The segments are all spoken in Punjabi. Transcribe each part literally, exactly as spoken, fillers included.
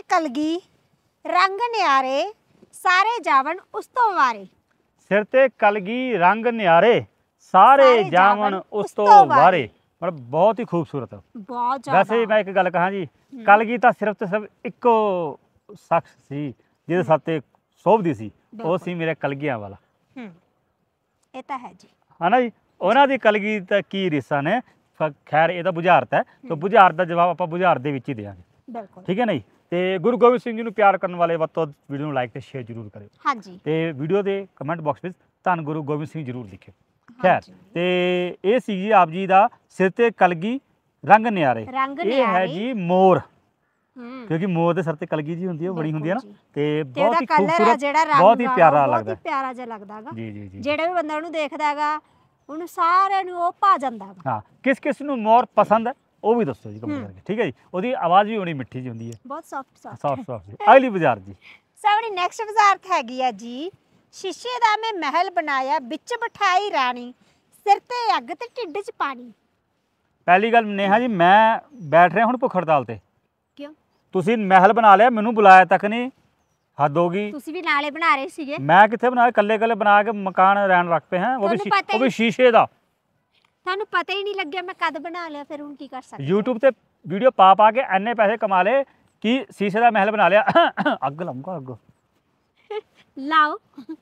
कलगी रंग न्यारे सारे जावन उस तो वारे। सिर ते कलगी रंग न्यारे सारे सारे जावन जावन उस उस तो तो वारे। वारे। मतलब बहुत ही खूबसूरत। बहुत वैसे ज्यादा मैं एक गल कहां जी, कलगी तो सिर्फ तो सिर्फ इको शख्स सी जिहदे सिर ते शोभदी सी, ਉਹ बिल्कुल। ਸੀ ਮੇਰੇ ਕਲਗੀਆਂ ਵਾਲਾ, हम्म ਇਹ ਤਾਂ ਹੈ ਜੀ। ਹਨਾ ਜੀ। ਉਹਨਾਂ ਦੀ ਕਲਗੀ ਤਾਂ ਕੀ ਰੀਸਾਂ ਨੇ। ਖ- ਖੈਰ ਇਹਦਾ ਬੁਝਾਰਤ ਹੈ, ਤਾਂ ਬੁਝਾਰਤ ਦਾ ਜਵਾਬ ਆਪਾਂ ਬੁਝਾਰਤ ਦੇ ਵਿੱਚ ਹੀ ਦੇਵਾਂਗੇ। ਬਿਲਕੁਲ। ਠੀਕ ਹੈ ਨਾ ਜੀ। ਤੇ ਗੁਰੂ ਗੋਬਿੰਦ ਸਿੰਘ ਜੀ ਨੂੰ ਪਿਆਰ ਕਰਨ ਵਾਲੇ ਵੱਧ ਤੋਂ ਵੱਧ ਵੀਡੀਓ ਨੂੰ ਲਾਈਕ ਤੇ ਸ਼ੇਅਰ ਜ਼ਰੂਰ ਕਰਿਓ, ਹਾਂਜੀ ਤੇ ਵੀਡੀਓ ਦੇ ਕਮੈਂਟ ਬਾਕਸ ਵਿੱਚ ਧੰਨ ਗੁਰੂ ਗੋਬਿੰਦ ਸਿੰਘ ਜ਼ਰੂਰ ਲਿਖਿਓ। ਖੈਰ ਹਾਂਜੀ। ਤੇ ਇਹ ਸੀ ਜੀ ਆਪ ਜੀ ਦਾ ਸਿਰ ਤੇ ਕਲਗੀ ਰੰਗ ਨਿਆਰੇ। ਰੰਗ ਇਹ ਹੈ ਨਿਆਰੇ। ਜੀ ਮੋਰ, ਹੂੰ ਕਿਉਂਕਿ ਮੋਰ ਦੇ ਸਿਰ ਤੇ ਕਲਗੀ ਜੀ ਹੁੰਦੀ ਹੈ, ਉਹ ਬਣੀ ਹੁੰਦੀ ਹੈ ਨਾ, ਬਿਲਕੁਲ ਜੀ। ਤੇ ਤੇ ਉਹਦਾ ਬਹੁਤ ਹੀ ਕਲਰ ਆ ਖੂਬਸੂਰਤ, ਜਿਹੜਾ ਰੰਗ ਬਹੁਤ ਹੀ ਆ, ਉਹ ਪਿਆਰਾ ਬਹੁਤ ਲੱਗਦਾ ਹੀ ਪਿਆਰਾ ਜਿਹਾ ਲੱਗਦਾ ਹੈਗਾ। ਜੀ ਜੀ ਜੀ। ਜਿਹੜਾ ਵੀ ਬੰਦਾ ਉਹਨੂੰ ਦੇਖਦਾ ਹੈਗਾ ਉਹਨੂੰ ਸਾਰਿਆਂ ਨੂੰ ਉਹ ਭਾ ਜਾਂਦਾ ਹੈਗਾ। ਹਾਂ, ਕਿਸ ਕਿਸ ਨੂੰ ਮੋਰ ਪਸੰਦ ਹੈ ਉਹ ਵੀ ਦੱਸੋ ਜੀ ਕਮੈਂਟ ਹੂੰ। ਕਰਕੇ। ਠੀਕ ਹੈ ਜੀ। ਉਹਦੀ ਆਵਾਜ਼ ਵੀ ਬੜੀ ਮਿੱਠੀ ਜਿਹੀ ਹੁੰਦੀ ਹੈ, ਬਹੁਤ ਸੌਫਟ ਸੌਫਟ। Soft soft. ਅਗਲੀ ਬਾਜ਼ਾਰ ਜੀ। ਸਾਡੀ ਨੈਕਸਟ ਵਜ਼ਾਰਤ ਹੈਗੀ ਆ ਜੀ, ਸ਼ੀਸ਼ੇ ਦਾ ਮੈਂ ਮਹਿਲ ਬਣਾਇਆ ਵਿੱਚ ਬਿਠਾਈ ਰਾਣੀ ਸਿਰ ਤੇ ਅੱਗ ਤੇ ਢਿੱਡ 'ਚ ਪਾਣੀ। ਪਹਿਲੀ ਗੱਲ ਨੇਹਾ ਜੀ, ਮੈਂ ਬੈਠ ਰਿਹਾ ਹੁਣ ਭੁੱਖ ਹੜਤਾਲ ਤੇ, ਕਿਉਂ? ਤੁਸੀਂ ਮਹਿਲ ਬਣਾ ਲਿਆ, ਮੈਨੂੰ ਬੁਲਾਇਆ ਤੱਕ ਨਹੀਂ, ਹੱਦ ਹੋ ਗਈ। ਤੁਸੀਂ ਵੀ ਨਾਲੇ ਬਣਾ ਰਹੇ ਸੀਗੇ। ਮੈਂ ਕਿੱਥੇ ਬਣਾਇਆ, ਕੱਲੇ ਕੱਲੇ ਬਣਾ ਕੇ ਮਕਾਨ ਰਹਿਣ ਰੱਖ ਪਏ हैं, ਉਹ ਵੀ ਤੁਹਾਨੂੰ ਸ਼ੀ- ਪਤਾ ਉਹ ਵੀ ਹੀ- ਸ਼ੀਸ਼ੇ ਦਾ। ਤੁਹਾਨੂੰ ਪਤਾ ਹੀ ਨਹੀਂ ਲੱਗਿਆ ਮੈਂ ਕਦ ਬਣਾ ਲਿਆ, ਫਿਰ ਹੁਣ ਕੀ ਕਰ ਸਕਦੇ। YouTube ਤੇ ਵੀਡੀਓ ਪਾ ਪਾ ਕੇ ਐਨੇ ਪੈਸੇ ਕਮਾ ਲਏ ਕਿ ਸ਼ੀਸ਼ੇ ਦਾ ਮਹਿਲ ਬਣਾ ਲਿਆ। ਅੱਗ ਲਾਉਂਗਾ ਅੱਗ। ਲਾਓ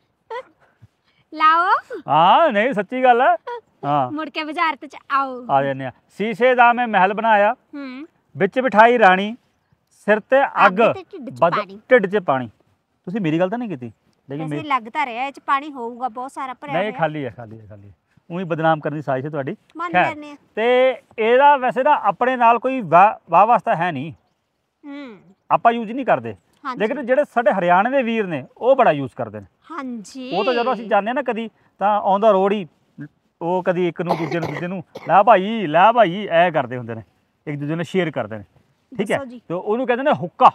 ਲਾਓ ਹਾਂ ਨਹੀਂ ਸੱਚੀ ਗੱਲ ਹੈ। ਹਾਂ ਮੁੜ ਕੇ ਵਜ਼ਾਰਤ 'ਚ ਆਓ। ਆ ਜਾਂਦੇ ਆ। ਸ਼ੀਸ਼ੇ ਦਾ ਮੈਂ ਮਹਿਲ ਬਣਾਇਆ, ਹੂੰ ਵਿੱਚ ਬਿਠਾਈ ਰਾਣੀ ਸਿਰ ਤੇ ਅੱਗ, ਅੱਗ ਤੇ ਢਿੱਡ 'ਚ ਬਦ- ਪਾਣੀ। ਢਿੱਡ 'ਚ ਪਾਣੀ। ਤੁਸੀਂ ਮੇਰੀ ਗੱਲ ਤਾਂ ਨਹੀਂ ਕੀਤੀ, ਲੇਕਿਨ ਵੈਸੇ ਮੇਰੀ ਲੱਗਦਾ ਰਿਹਾ ਇਹ 'ਚ ਪਾਣੀ ਹੋਊਗਾ ਬਹੁਤ ਸਾਰਾ ਭਰਿਆ ਨਹੀਂ, ਹੋਇਆ। ਖਾਲੀ ਹੈ ਖਾਲੀ ਹੈ ਖਾਲੀ ਹੈ। ਉਹੀ ਬਦਨਾਮ ਕਰਨ ਦੀ ਸਾਜ਼ਿਸ਼ ਹੈ ਤੁਹਾਡੀ। ਮੰਨ ਖੈਰ, ਲੈਂਦੇ ਆ। ਤੇ ਇਹਦਾ ਵੈਸੇ ਨਾ ਆਪਣੇ ਨਾਲ ਕੋਈ ਵਾਹ ਵਾਹ ਵਾਸਤਾ ਹੈ ਨਹੀਂ, ਹੂੰ ਆਪਾਂ ਯੂਜ਼ ਨਹੀਂ ਕਰਦੇ, ਹਾਂਜੀ। ਲੇਕਿਨ ਜਿਹੜੇ ਸਾਡੇ ਹਰਿਆਣੇ ਦੇ ਵੀਰ ਨੇ ਉਹ ਬੜਾ ਯੂਜ਼ ਕਰਦੇ ਨੇ। ਹਾਂਜੀ ਉਹ ਤਾਂ ਜਦੋਂ ਅਸੀਂ ਜਾਂਦੇ ਹਾਂ ਨਾ ਕਦੀ, ਤਾਂ ਔਨ ਦਾ ਰੋਡ ਹੀ ਉਹ ਕਦੀ ਇੱਕ ਨੂੰ ਦੂਜੇ ਨੂੰ ਦੂਜੇ ਨੂੰ ਲੈ ਭਾਈ ਲੈ ਭਾਈ ਐ ਕਰਦੇ ਹੁੰਦੇ ਨੇ, ਇੱਕ ਦੂਜੇ ਨੂੰ ਸ਼ੇਅਰ ਕਰਦੇ ਨੇ। ਠੀਕ ਹੈ, ਦੱਸੋ ਜੀ। ਤੇ ਉਹਨੂੰ ਕਹਿੰਦੇ ਨੇ ਹੁੱਕਾ।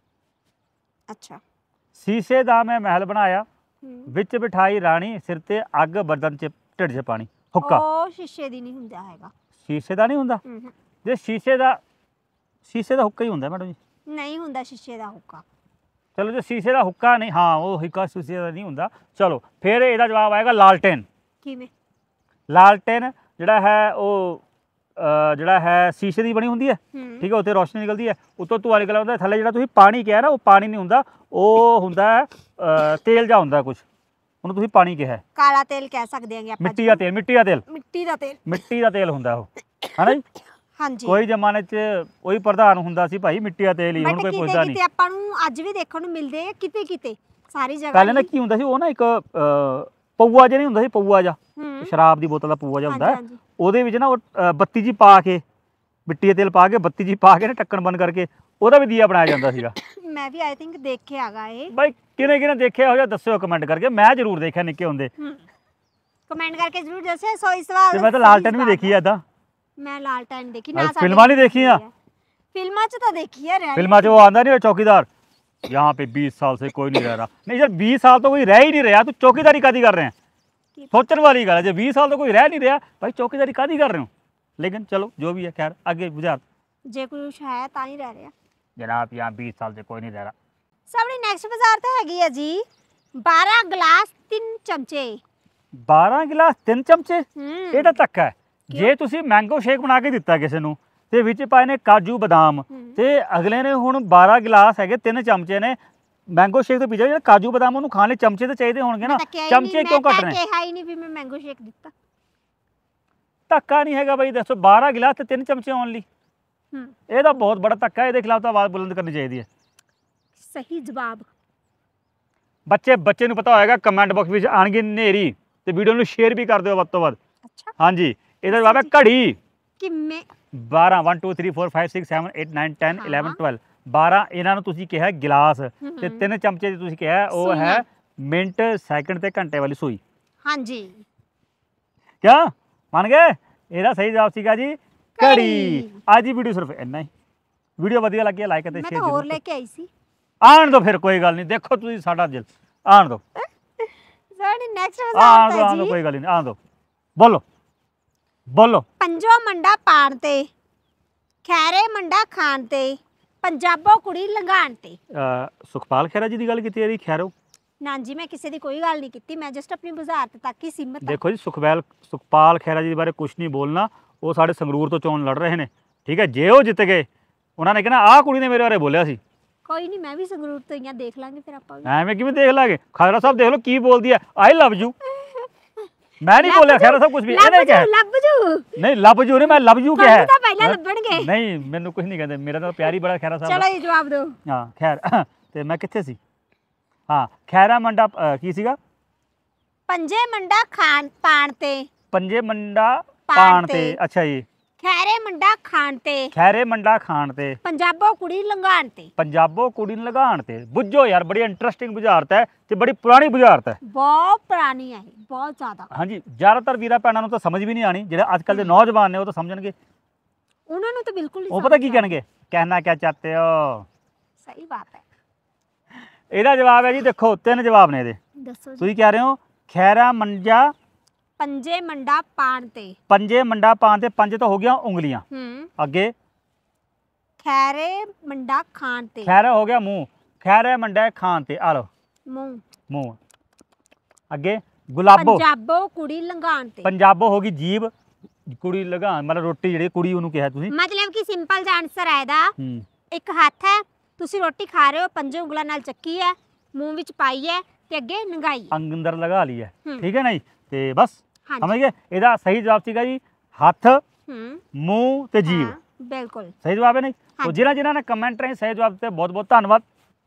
ਅੱਛਾ। ਸ਼ੀਸ਼ੇ ਦਾ ਮੈਂ ਮਹਿਲ ਬਣਾਇਆ, ਹੂੰ ਵਿੱਚ ਬਿਠਾਈ ਰਾਣੀ ਸਿਰ ਤੇ ਅੱਗ, ਬਰਤਨ 'ਚ ਢਿੱਡ 'ਚ ਪਾਣੀ। ਹੁੱਕਾ ਉਹ ਸ਼ੀਸ਼ੇ ਦੀ ਨਹੀਂ ਹੁੰਦਾ ਹੈਗਾ। ਸ਼ੀਸ਼ੇ ਦਾ ਨਹੀਂ ਹੁੰਦਾ। ਹੂੰ ਹੂੰ ਜੇ ਸ਼ੀਸ਼ੇ ਦਾ ਸ਼ੀਸ਼ੇ ਦਾ ਹੁੱਕਾ ਹੀ ਹੁੰਦਾ ਮੈਡਮ ਜੀ। ਨਹੀਂ ਹੁੰਦਾ ਸ਼ੀਸ਼ੇ ਦਾ ਹੁੱਕਾ। ਚਲੋ ਜੇ ਸ਼ੀਸ਼ੇ ਦਾ ਹੁੱਕਾ ਨਹੀਂ, ਹਾਂ ਉਹ ਹੁੱਕਾ ਸ਼ੀਸ਼ੇ ਦਾ ਨਹੀਂ ਹੁੰਦਾ। ਚਲੋ ਫਿਰ ਇਹਦਾ ਜਵਾਬ ਆਏਗਾ ਲਾਲਟੇਨ। ਕਿਵੇਂ? ਲਾਲਟੇਨ ਜਿਹੜਾ ਹੈ ਉਹ ਅ, ਜਿਹੜਾ ਹੈ ਸ਼ੀਸ਼ੇ ਦੀ ਬਣੀ ਹੁੰਦੀ ਹੈ। ਹੂੰ ਠੀਕ ਹੈ, ਉੱਤੇ ਰੋਸ਼ਨੀ ਨਿਕਲਦੀ ਹੈ, ਉੱਤੋਂ ਧੂਆ ਨਿਕਲਦਾ ਹੁੰਦਾ, ਥੱਲੇ ਜਿਹੜਾ ਤੁਸੀਂ ਪਾਣੀ ਕਿਹਾ ਨਾ ਉਹ ਪਾਣੀ ਨਹੀਂ ਹੁੰਦਾ, ਉਹ ਹੁੰਦਾ ਹੈ ਅ, ਤੇਲ ਜਿਹਾ ਹੁੰਦਾ ਕੁਝ, ਉਹਨੂੰ ਤੁਸੀਂ ਪਾਣੀ ਕਿਹਾ ਹੈ। ਕਾਲਾ ਤੇਲ ਕਹਿ ਸਕਦੇ ਆਂਗੇ ਆਪਾਂ। ਮਿੱਟੀ ਦਾ ਤੇਲ, ਮਿੱਟੀ ਦਾ ਤੇਲ, ਮਿੱਟੀ ਦਾ ਤੇਲ। ਮਿੱਟੀ ਦਾ ਤੇਲ ਹੁੰਦਾ ਉਹ, ਹੈ ਜੀ। ਹਾਂਜੀ। ਕੋਈ ਜ਼ਮਾਨੇ 'ਚ ਉਹੀ ਪ੍ਰਧਾਨ ਹੁੰਦਾ ਸੀ ਭਾਈ, ਮਿੱਟੀ ਦਾ ਤੇਲ ਹੀ, ਹੁਣ ਬਟ ਕੋਈ ਕਿਤੇ ਪੁੱਛਦਾ ਨਹੀਂ। ਕਿਤੇ ਆਪਾਂ ਨੂੰ ਅੱਜ ਵੀ ਦੇਖਣ ਨੂੰ ਮਿਲਦੇ ਆ, ਕਿਤੇ ਕਿਤੇ ਸਾਰੀ ਜਗ੍ਹਾ ਪਹਿਲੇ ਨਾ ਨਹੀਂ। ਕੀ ਹੁੰਦਾ ਸੀ, ਉਹ ਨਾ ਇੱਕ ਅ, ਪਊਆ ਜਿਹਾ ਨਹੀਂ ਹੁੰਦਾ ਸੀ, ਪਊਆ ਜਿਹਾ, ਹੂੰ ਸ਼ਰਾਬ ਦੀ ਬੋਤਲ ਦਾ ਪਊਆ ਜਿਹਾ ਹੁੰਦਾ ਹੈ, ਹਾਂਜੀ, ਉਹਦੇ ਵਿੱਚ ਨਾ ਉਹ ਅ, ਬੱਤੀ ਜੀ ਪਾ ਕੇ, ਮਿੱਟੀ ਦਾ ਤੇਲ ਪਾ ਕੇ, ਬੱਤੀ ਜੀ ਪਾ ਕੇ ਨਾ ਢੱਕਣ ਬੰਦ ਕਰਕੇ ਉਹਦਾ ਵੀ ਦੀਆ ਬਣਾਇਆ ਜਾਂਦਾ ਸੀਗਾ। ਮੈਂ ਵੀ ਆਈ ਥਿੰਕ ਦੇਖਿਆ ਹੈਗਾ ਇਹ। ਬਾਈ ਕਿਹਨੇ ਕਿਹਨੇ ਦੇਖਿਆ ਹੋ ਜਾਂ ਦੱਸਿਓ ਕਮੈਂਟ ਕਰਕੇ, ਮੈਂ ਜ਼ਰੂਰ ਦੇਖਿਆ ਨਿੱਕੇ ਹੁੰਦੇ, ਹੂੰ ਕਮੈਂਟ ਕਰਕੇ ਜ਼ਰੂਰ ਦੱਸਿਓ। ਸੋ ਇਸ ਵਾਰ ਤੇ ਮੈਂ ਤਾਂ ਲਾਲਟਨ ਵੀ ਦੇਖੀ ਆ ਏਦਾਂ। ਮੈਂ ਲਾਲਟਨ ਦੇਖੀ ਅਰੇ ਨਾ। ਸਾਡੇ ਫਿਲਮਾਂ ਨਹੀਂ ਦੇਖੀਆਂ? ਫਿਲਮਾਂ 'ਚ ਤਾਂ ਦੇਖੀ ਹੈ। reality फिल्मा जो वो आंदा नहीं, वो चौकीदार यहाँ पे बीस साल से कोई नहीं रह रहा। नहीं यार, बीस साल तो कोई रह ही नहीं रहा, तो चौकीदारी कादी कर रहे हैं? की- सोचने वाली गल है, जो बीस साल तो कोई रह नहीं रहा भाई, चौकीदारी कादी कर रहे हो? लेकिन चलो जो भी है, खैर आगे बुझा। ਜੇ ਕੁਛ ਹੈ ਤਾਂ ਹੀ ਰਹਿ ਰਿਹਾ। जनाब यहाँ बीस साल से कोई नहीं रह रहा। ਸਾਡੀ ਨੈਕਸਟ ਬਾਜ਼ਾਰ ਤਾਂ ਹੈਗੀ ਹੈ ਜੀ, ਬਾਰਾਂ ਗਲਾਸ ਤਿੰਨ ਚਮਚੇ। बारह गिलास तीन चमचे, ਹੂੰ ਇਹ ਤਾਂ ਧੱਕਾ ਹੈ। ਜੇ ਤੁਸੀਂ ਮੈਂਗੋ ਸ਼ੇਕ ਬਣਾ ਕੇ ਦਿੱਤਾ ਕਿਸੇ ਨੂੰ ਤੇ ਵਿੱਚ ਪਾਏ ਨੇ ਕਾਜੂ ਬਦਾਮ, ਹੂੰ। ਤੇ ਅਗਲੇ ਨੇ ਹੁਣ ਬਾਰਾਂ ਗਿਲਾਸ ਹੈਗੇ, ਤਿੰਨ ਚਮਚੇ ਨੇ ਮੈਂਗੋ ਸ਼ੇਕ ਤੋਂ ਪੀਜਾ, ਜਿਹੜਾ ਕਾਜੂ ਬਦਾਮ ਉਹਨੂੰ ਖਾਣ ਲਈ ਚਮਚੇ ਤਾਂ ਚਾਹੀਦੇ ਹੋਣਗੇ ਨਾ, ਮੈਂ ਤਾਂ ਕਿਹਾ ਹੀ ਚਮਚੇ ਨਹੀਂ, ਕਿਉਂ ਮੈਂ ਘੱਟ ਤਾਂ ਨੇ? ਕਿਹਾ ਹੀ ਨਹੀਂ ਵੀ ਮੈਂ ਮੈਂਗੋ ਸ਼ੇਕ ਦਿੱਤਾ। ਧੱਕਾ ਨਹੀਂ ਹੈਗਾ ਬਾਈ, ਦੱਸੋ ਬਾਰਾਂ ਗਿਲਾਸ ਤੇ ਤਿੰਨ ਚਮਚੇ ਓਨਲੀ, ਹੂੰ ਇਹ ਤਾਂ ਬਹੁਤ ਬੜਾ ਧੱਕਾ। ਇਹਦੇ ਖਿਲਾਫ ਤਾਂ ਆਵਾਜ਼ ਬੁਲੰਦ ਕਰਨੀ ਚਾਹੀਦੀ ਹੈ। ਸਹੀ ਜਵਾਬ। ਬੱਚੇ ਬੱਚੇ ਨੂੰ ਪਤਾ ਹੋਏਗਾ, ਕਮੈਂਟ ਬਾਕਸ ਵਿੱਚ ਆਣਗੇ ਨੇਰੀ, ਤੇ ਵੀਡੀਓ ਨੂੰ ਸ਼ੇਅਰ ਵੀ ਕਰ ਦਿਓ ਵੱਧ ਤੋਂ ਵੱਧ। ਅੱਛਾ ਹਾਂਜੀ, ਇਹਦਾ ਜਵਾਬ ਹੈ ਘੜੀ। ਕਿਵੇਂ? ਬਾਰਾਂ ਇੱਕ ਦੋ ਤਿੰਨ ਚਾਰ ਪੰਜ ਛੇ ਸੱਤ ਅੱਠ ਨੌ ਦਸ ਗਿਆਰਾਂ ਬਾਰਾਂ ਬਾਰਾਂ ਇਹਨਾਂ ਨੂੰ ਤੁਸੀਂ ਕਿਹਾ ਗਿਲਾਸ, ਤੇ ਤਿੰਨ ਚਮਚੇ ਦੀ ਤੁਸੀਂ ਕਿਹਾ ਉਹ ਹੈ ਮਿੰਟ, ਸੈਕਿੰਡ ਤੇ ਘੰਟੇ ਵਾਲੀ ਸੂਈ। ਹਾਂਜੀ ਕਿਆ ਮੰਨ ਗਏ? ਇਹਦਾ ਸਹੀ ਜਵਾਬ ਸੀਗਾ ਜੀ ਘੜੀ। ਅੱਜ ਦੀ ਵੀਡੀਓ ਸਿਰਫ ਇੰਨਾ ਹੀ। ਵੀਡੀਓ ਵਧੀਆ ਲੱਗੀ ਲਾਈਕ ਅਤੇ ਮੈਂ ਸ਼ੇਅਰ ਤਾਂ ਹੋਰ ਜ਼ਰੂਰ ਲੈ ਕੇ ਆਈ ਸੀ। ਆਣ ਦੋ, ਫਿਰ ਕੋਈ ਗੱਲ ਨਹੀਂ, ਦੇਖੋ ਤੁਸੀਂ ਸਾਡਾ ਦਿਲ ਆਣ ਦੋ, ਸਾਡੀ ਨੈਕਸਟ ਆਣ ਬਾਜ਼ਾਰ ਦੋ, ਤਾਂ ਆਣ ਦੋ, ਜੀ, ਕੋਈ ਗੱਲ ਨਹੀਂ, ਆਣ ਦੋ। ਬੋਲੋ ਬੋਲੋ। ਪੰਜੋ ਮੰਡਾ ਪਾਣ ਤੇ, ਖੈਰੇ ਮੰਡਾ ਖਾਣ ਤੇ, ਪੰਜਾਬੋਂ ਕੁੜੀ ਲੰਘਾਣ ਤੇ। ਅ, ਸੁਖਪਾਲ ਖਹਿਰਾ ਜੀ ਦੀ ਗੱਲ ਕੀਤੀ ਯਾਰੀ ਖੈਰੋ? ਨਾ ਜੀ, ਮੈਂ ਕਿਸੇ ਦੀ ਕੋਈ ਗੱਲ ਨਹੀਂ ਕੀਤੀ, ਮੈਂ ਜਸਟ ਆਪਣੀ ਬੁਝਾਰਤ ਤੱਕ ਹੀ ਸੀਮਤ ਹਾਂ। ਦੇਖੋ ਜੀ, ਸੁਖਪਾਲ ਸੁਖਪਾਲ ਖਹਿਰਾ ਜੀ ਦੇ ਬਾਰੇ ਕੁਝ ਨਹੀਂ ਬੋਲਣਾ। ਉਹ ਸਾਡੇ ਸੰਗਰੂਰ ਤੋਂ ਚੋਣ ਲੜ ਰਹੇ ਨੇ, ਠੀਕ ਹੈ। ਜੇ ਉਹ ਜਿੱਤ ਗਏ, ਉਹਨਾਂ ਨੇ ਕਹਿਣਾ ਆਹ ਕੁੜੀ ਨੇ ਮੇਰੇ ਬਾਰੇ ਬੋਲਿਆ ਸੀ। ਕੋਈ ਨਹੀਂ, ਮੈਂ ਵੀ ਸੰਗਰੂਰ ਤੋਂ ਹੀ ਆ, ਦੇਖ ਲਾਂਗੇ ਫਿਰ ਆਪਾਂ ਵੀ। ਐਵੇਂ ਕਿਵੇਂ ਦੇਖ ਲਾਂਗੇ? ਖਹਿਰਾ ਸਾਹਿਬ ਦੇਖ ਲਓ ਕੀ ਬੋਲਦੀ ਹੈ, ਆਈ ਲਵ ਯੂ। ਮੈਂ ਨਹੀਂ ਬੋਲਿਆ ਖਹਿਰਾ ਸਾਹਿਬ ਕੁਝ ਵੀ, ਇਹਨੇ ਕਿਹਾ ਲੱਭ ਜੂ। ਨਹੀਂ ਲੱਭ ਜੂ ਨਹੀਂ, ਮੈਂ ਲਵ ਯੂ ਕਿਹਾ ਹੈ। ਤਾਂ ਪਹਿਲਾਂ ਲੱਭਣਗੇ। ਨਹੀਂ, ਮੈਨੂੰ ਕੁਝ ਨਹੀਂ ਕਹਿੰਦੇ, ਮੇਰਾ ਤਾਂ ਪਿਆਰ ਹੀ ਬੜਾ ਖਹਿਰਾ ਸਾਹਿਬ ਦਾ। ਚਲੋ ਇਹ ਜਵਾਬ ਦਿਓ। ਹਾਂ ਖੈਰ, ਤੇ ਮੈਂ ਕਿੱਥੇ ਸੀ? ਹਾਂ, ਖੈਰਾ ਮੰਡਾ ਅ, ਕੀ ਸੀਗਾ? ਪੰਜੇ ਮੰਡਾ ਖਾਣ ਪਾਣ ਤੇ। ਪੰਜੇ ਮੰਡਾ ਪਾਣ ਪਾਣ ਤੇ। ਤੇ, ਅੱਛਾ ਜੀ। ਖੈਰੇ ਮੰਡਾ ਖਾਣ ਤੇ। ਖੈਰੇ ਮੰਡਾ ਖਾਣ ਤੇ। ਪੰਜਾਬੋਂ ਕੁੜੀ ਲੰਘਾਣ ਤੇ। ਪੰਜਾਬੋਂ ਕੁੜੀ ਨੂੰ ਲਗਾਉਣ ਤੇ। ਬੁੱਝੋ ਯਾਰ, ਬੜੀ ਇੰਟਰਸਟਿੰਗ ਬੁਝਾਰਤ ਹੈ ਤੇ ਬੜੀ ਪੁਰਾਣੀ ਬੁਝਾਰਤ ਹੈ। ਬਹੁਤ ਪੁਰਾਣੀ ਹੈ ਇਹ, ਬਹੁਤ ਜ਼ਿਆਦਾ। ਹਾਂਜੀ, ਜ਼ਿਆਦਾਤਰ ਵੀਰਾਂ ਭੈਣਾਂ ਨੂੰ ਤਾਂ ਸਮਝ ਵੀ ਨਹੀਂ ਆਣੀ। ਜਿਹੜੇ ਅੱਜ ਕੱਲ੍ਹ ਦੇ ਨੌਜਵਾਨ ਨੇ ਉਹ ਤਾਂ ਸਮਝਣਗੇ। ਉਹਨਾਂ ਨੂੰ ਤਾਂ ਬਿਲਕੁਲ ਨਹੀਂ ਉਹ ਪਤਾ ਕੀ ਕਹਿਣਗੇ, ਕਹਿਣਾ ਕਿਆ ਚਾਹਤੇ ਹੋ। ਸਹੀ ਬਾਤ ਹੈ। ਇਹਦਾ ਜਵਾਬ ਹੈ ਜੀ, ਦੇਖੋ ਤਿੰਨ ਜਵਾਬ ਨੇ ਇਹਦੇ। ਦੱਸੋ ਜੀ। ਤੁਸੀਂ ਕਹਿ ਰਹੇ ਹੋ ਖੈਰਾ ਮੰਜਾ ਪੰਜੇ ਮੰਡਾ ਪਾਣ ਤੇ। ਪੰਜੇ ਮੰਡਾ ਪਾਣ ਤੇ। ਪੰਜ ਤਾਂ ਹੋ ਗਿਆ ਉਂਗਲੀਆਂ, ਹੂੰ। ਅੱਗੇ ਖੈਰੇ ਮੰਡਾ ਖਾਣ ਤੇ। ਖੈਰਾ ਹੋ ਗਿਆ ਮੂੰਹ, ਖੈਰੇ ਮੰਡਾ ਖਾਣ ਤੇ। ਆ ਲਓ ਮੂੰਹ। ਮੂੰਹ। ਅੱਗੇ ਗੁਲਾਬੋ। ਪੰਜਾਬੋਂ ਕੁੜੀ ਲੰਘਾਣ ਤੇ। ਪੰਜਾਬੋ ਹੋ ਗਈ ਜੀਭ, ਕੁੜੀ ਲਗਾਉਣ ਮਤਲਬ ਰੋਟੀ ਜਿਹੜੀ ਕੁੜੀ ਉਹਨੂੰ ਕਿਹਾ ਤੁਸੀਂ। ਮਤਲਬ ਕਿ ਸਿੰਪਲ ਜਿਹਾ ਆਨਸਰ ਹੈ ਇਹਦਾ। ਹੂੰ। ਇੱਕ ਹੱਥ ਹੈ, ਤੁਸੀਂ ਰੋਟੀ ਖਾ ਰਹੇ ਹੋ, ਪੰਜੇ ਉਂਗਲਾਂ ਨਾਲ ਚੱਕੀ ਹੈ, ਮੂੰਹ ਵਿੱਚ ਪਾਈ ਹੈ ਤੇ ਅੱਗੇ ਲੰਘਾਈ ਹੈ। ਅੰਦਰ ਲਗਾ ਲਈ ਹੈ, ਹੂੰ। ਠੀਕ ਹੈ ਨਾ ਜੀ। ਤੇ ਬਸ ਹਾਂਜੀ। ਸਮਝ ਗਏ? ਇਹਦਾ ਸਹੀ ਜਵਾਬ ਸੀਗਾ ਜੀ ਹੱਥ, ਹੂੰ। ਮੂੰਹ ਤੇ ਜੀਭ। ਹਾਂ, ਬਿਲਕੁਲ ਸਹੀ ਜਵਾਬ ਹੈ ਨਹੀਂ? ਤੋ ਹਾਂਜੀ। ਜਿਨ੍ਹਾਂ ਜਿਨ੍ਹਾਂ ਨੇ ਕਮੈਂਟ ਰਾਹੀਂ ਸਹੀ ਜਵਾਬ ਦਿੱਤੇ, ਬਹੁਤ ਬਹੁਤ ਧੰਨਵਾਦ।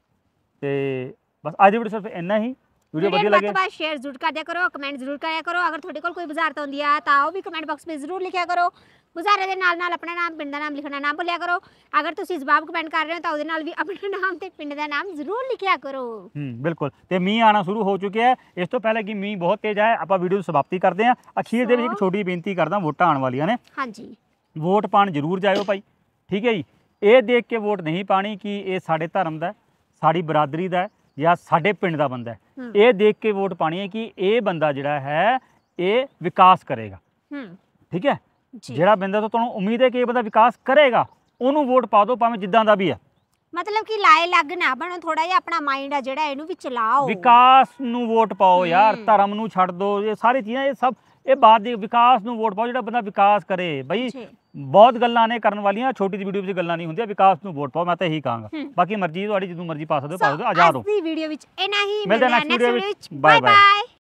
ਤੇ ਬਸ ਅੱਜ ਦੀ ਵੀਡੀਓ ਸਿਰਫ ਇੰਨਾ ਹੀ। ਵੀਡੀਓ ਵਧੀਆ ਲੱਗੇ ਬਾਅਦ ਸ਼ੇਅਰ ਜ਼ਰੂਰ ਕਰ ਦਿਆ ਕਰੋ, ਕਮੈਂਟ ਜ਼ਰੂਰ ਕਰਿਆ ਕਰੋ। ਅਗਰ ਤੁਹਾਡੇ ਕੋਲ ਕੋਈ ਬੁਝਾਰਤ ਹੁੰਦੀ ਆ ਤਾਂ ਉਹ ਵੀ ਕਮੈਂਟ ਬਾਕਸ ਵਿੱਚ ਜ਼ਰੂਰ ਲਿਖਿਆ ਕਰੋ। ਬੁਝਾਰੇ ਦੇ ਨਾਲ ਨਾਲ ਆਪਣਾ ਨਾਮ, ਪਿੰਡ ਦਾ ਨਾਮ ਲਿਖਣਾ ਨਾ ਭੁੱਲਿਆ ਕਰੋ। ਅਗਰ ਤੁਸੀਂ ਜਵਾਬ ਕਮੈਂਟ ਕਰ ਰਹੇ ਹੋ ਤਾਂ ਉਹਦੇ ਨਾਲ ਵੀ ਆਪਣਾ ਨਾਮ ਤੇ ਪਿੰਡ ਦਾ ਨਾਮ ਜ਼ਰੂਰ ਲਿਖਿਆ ਕਰੋ। ਹੂੰ, ਬਿਲਕੁਲ। ਤੇ ਮੀਂਹ ਆਣਾ ਸ਼ੁਰੂ ਹੋ ਚੁੱਕਿਆ ਹੈ। ਇਸ ਤੋਂ ਪਹਿਲਾਂ ਕਿ ਮੀਂਹ ਬਹੁਤ ਤੇਜ਼ ਆਏ, ਆਪਾਂ ਵੀਡੀਓ ਦੀ ਸਮਾਪਤੀ ਕਰਦੇ ਹਾਂ। ਅਖੀਰ ਦੇ ਵਿੱਚ ਇੱਕ ਛੋਟੀ ਬੇਨਤੀ ਕਰਦਾ, ਵੋਟਾਂ ਆਉਣ ਵਾਲੀਆਂ ਨੇ। ਹਾਂਜੀ, ਵੋਟ ਪਾਣ ਜ਼ਰੂਰ ਜਾਇਓ ਭਾਈ, ਠੀਕ ਹੈ ਜੀ। ਇਹ ਦੇਖ ਕੇ ਵੋਟ ਨਹੀਂ ਪਾਣੀ ਕਿ ਇਹ ਸਾਡੇ ਧਰਮ ਦਾ, ਸਾਡੀ ਬਰਾਦਰੀ ਦਾ ਜਾਂ ਸਾਡੇ ਪਿੰਡ ਦਾ ਬੰਦਾ ਹੈ। ਹੂੰ। ਇਹ ਦੇਖ ਕੇ ਵੋਟ ਪਾਣੀ ਹੈ ਕਿ ਇਹ ਬੰਦਾ ਜਿਹੜਾ ਹੈ ਇਹ ਵਿਕਾਸ ਕਰੇਗਾ, ਹੂੰ, ਠੀਕ ਹੈ। ਜੀ। ਜਿਹੜਾ ਬੰਦਾ ਤੋਂ ਤੁਹਾਨੂੰ ਉਮੀਦ ਹੈ ਕਿ ਇਹ ਬੰਦਾ ਵਿਕਾਸ ਕਰੇਗਾ, ਉਹਨੂੰ ਵੋਟ ਪਾ ਦਿਓ, ਭਾਵੇਂ ਜਿੱਦਾਂ ਦਾ ਵੀ ਹੈ। ਮਤਲਬ ਕਿ ਲਾਏ ਲੱਗ ਨਾ ਬਣੋ, ਥੋੜਾ ਜਿਹਾ ਆਪਣਾ ਮਾਈਂਡ ਆ ਜਿਹੜਾ ਇਹਨੂੰ ਵੀ ਚਲਾਓ। ਵਿਕਾਸ ਨੂੰ ਵੋਟ ਪਾਓ ਯਾਰ, ਹੂੰ। ਧਰਮ ਨੂੰ ਛੱਡ ਦਿਓ। ਇਹ ਸਾਰੀ ਚੀਜ਼ਾਂ, ਇਹ ਸਭ ਇਹ ਬਾਤ ਦੀ। ਵਿਕਾਸ ਨੂੰ ਵੋਟ ਪਾਓ, ਜਿਹੜਾ ਬੰਦਾ ਵਿਕਾਸ ਕਰੇ ਬਈ। ਜੀ। ਬਹੁਤ ਗੱਲਾਂ ਨੇ ਕਰਨ ਵਾਲੀਆਂ, ਛੋਟੀ ਜਿਹੀ ਵੀਡੀਓ ਵਿੱਚ ਗੱਲਾਂ ਨਹੀਂ ਹੁੰਦੀਆਂ। ਵਿਕਾਸ ਨੂੰ ਵੋਟ ਪਾਓ, ਮੈਂ ਤਾਂ ਇਹੀ ਕਹਾਂਗਾ। ਹੂੰ। ਬਾਕੀ ਮਰਜ਼ੀ ਤੁਹਾਡੀ, ਜਦੋਂ ਮਰਜ਼ੀ ਪਾ ਸਕਦੇ ਹੋ, ਪਾ So, ਸਕਦੇ ਹੋ, ਆਜ਼ਾਦ ਹੋ। ਅੱਜ ਦੀ ਵੀਡੀਓ ਵਿੱਚ ਇੰਨਾ ਹੀ। ਮਿਲਦੇ ਹਾਂ ਹਾਂ next video next ਵਿੱਚ। video Bye bye bye. Bye.